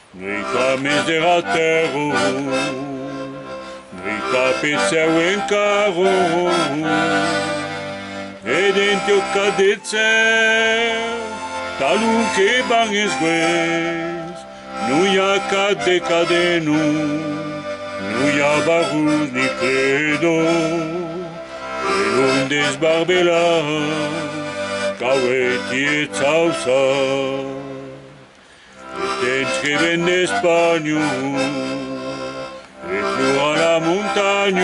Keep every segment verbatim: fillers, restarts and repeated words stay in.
Nuica miseratero, nuica pezeu en caro, ed entio cadezeu, talun che banges gues, nuia cade cadenu, nuia barus ni credo, e lundes barbela, caueti e sausa. T'inscriven d'Espagne, et nous à la montagne,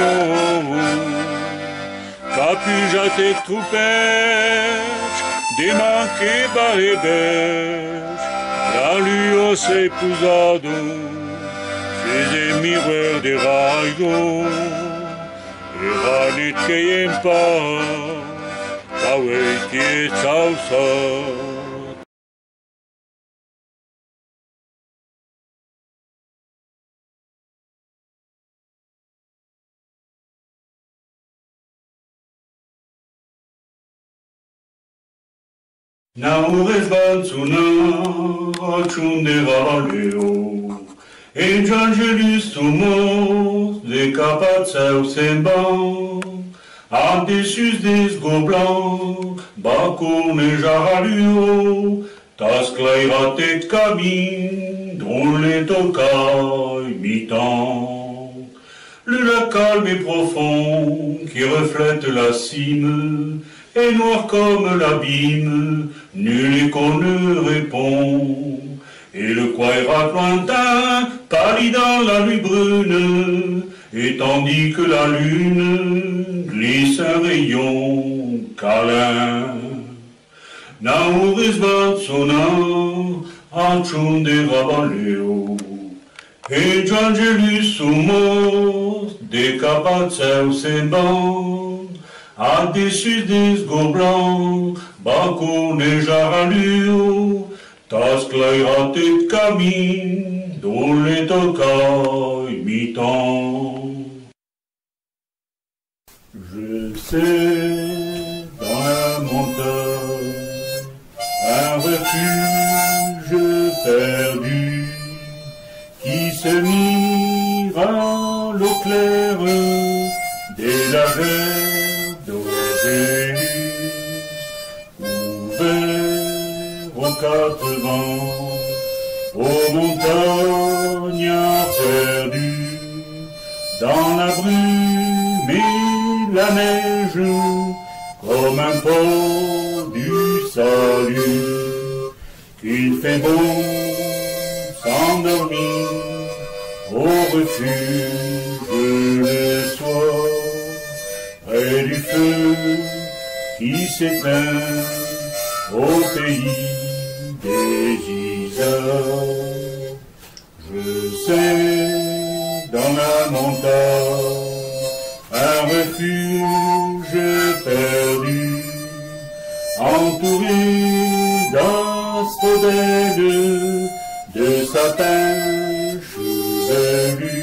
capuja tes troupes, des manqués par les bêches, la luo s'épousado, faisait miroir des rails, et ranit que y'aime pas, kaweti et sausa. Naures balzuna, acciundeva leo, e Angelus sumos, de capazzeu semban, abdesus des gobelins, bacone jaralio, tas clairate cabine, dont les tocailles mi-temps. Le lac calme et profond, qui reflète la cime, et noir comme l'abîme, nul écho ne répond. Et le quairat lointain pâlit dans la nuit brune, et tandis que la lune glisse un rayon câlin. Naures balzona, accundeva leo, et Angelus sumos, de capazzeu semban, abdesus des gobelins, bacone jaralio, tas clairate cabine, dont les tocailles mi-temps. Je sais, dans la montagne, un refuge perdu, qui se mire à l'eau claire des laveurs, ouvert aux quatre vents, aux montagnes perdues, dans la brume et la neige, comme un port du salut, qu'il fait bon s'endormir au refuge le soir, près du feu qui s'éteint au pays des Isards. Je sais, dans la montagne, un refuge perdu, entouré d'asphodèles, de sapins chevelus,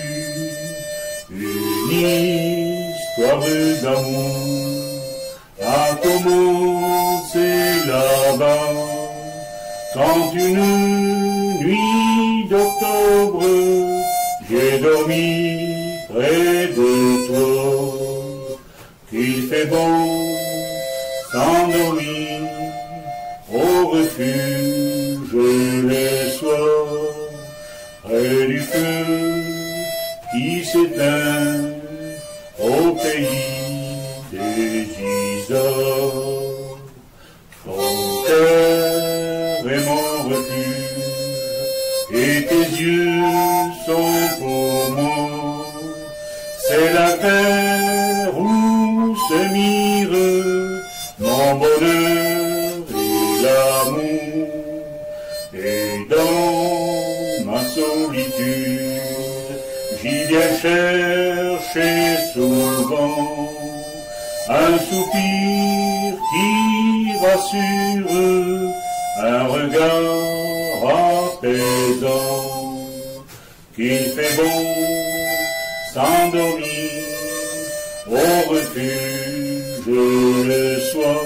une histoire d'amour a commencé là-bas, quand une nuit d'octobre, j'ai dormi près de toi, qu'il fait bon s'endormir au refuge le soir, près du feu qui s'éteint au pays des Isards. Ton cœur est mon refuge, et tes yeux sont pour moi. C'est la terre où se mire mon bonheur et l'amour. Et dans ma solitude, j'y viens chercher souvent un soupir qui rassure, un regard apaisant, qu'il fait bon s'endormir au refuge le soir,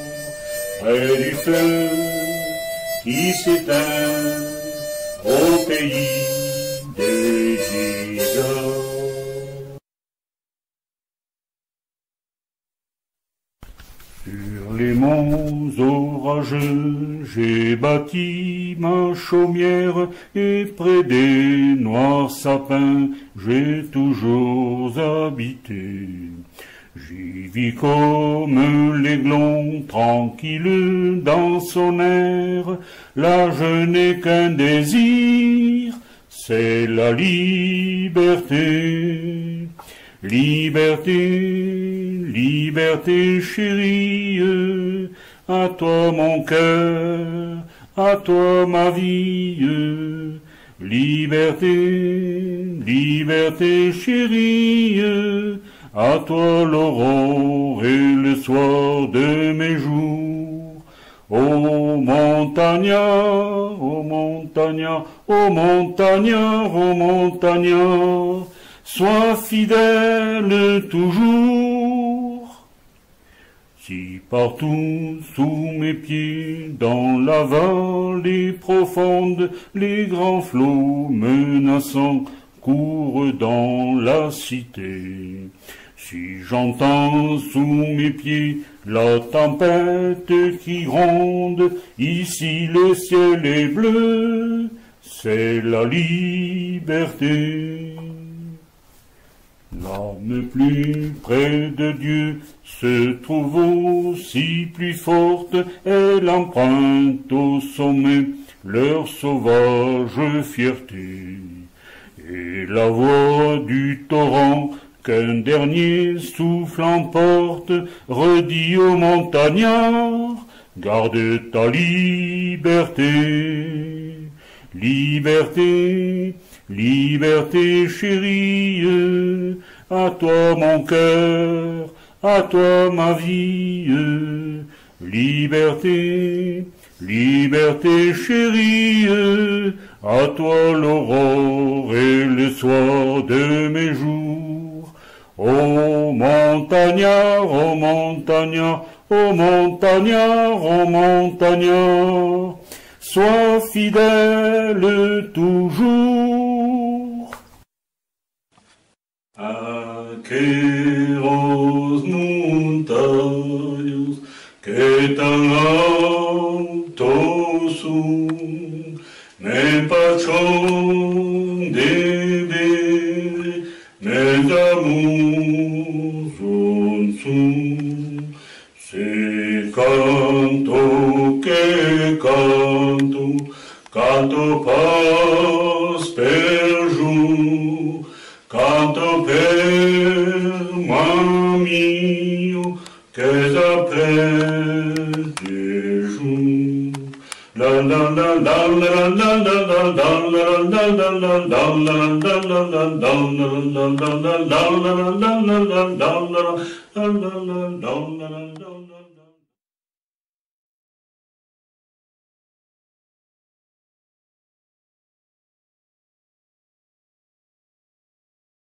près du feu qui s'éteint au pays pays des Isards. Sur les monts orageux, j'ai bâti ma chaumière, et près des noirs sapins, j'ai toujours habité. J'y vis comme l'aiglon tranquille dans son air, là je n'ai qu'un désir, c'est la liberté. Liberté, liberté chérie, à toi mon cœur, à toi ma vie. Liberté, liberté chérie, à toi l'aurore et le soir de mes jours. Ô montagnard, ô montagnard, ô montagnard, ô montagnard, sois fidèle toujours. Si partout sous mes pieds, dans la vallée profonde, les grands flots menaçants courent dans la cité, si j'entends sous mes pieds la tempête qui gronde, ici le ciel est bleu, c'est la liberté. L'âme plus près de Dieu se trouve aussi plus forte, elle emprunte au sommet leur sauvage fierté. Et la voix du torrent qu'un dernier souffle emporte redit aux montagnards, garde ta liberté. Liberté, liberté chérie, à toi mon cœur, à toi ma vie. Liberté, liberté chérie, à toi l'aurore et le soir de mes jours. Ô montagnard, ô montagnard, ô montagnard, ô montagnard, sois fidèle toujours. Aqueros montaños que tan altos son, ne pachón de ver, ne d'amour son son, se canto que canto, canto pas per jour, canto per mio, que j'appelle des jours. La la la la la la la la la la la la la la la la